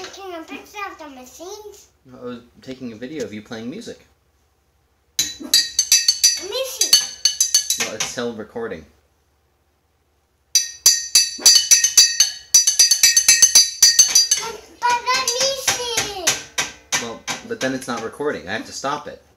taking a picture of the machines? I was taking a video of you playing music. Let me see. Well, it's still recording. But let me see. Well, but then it's not recording. I have to stop it.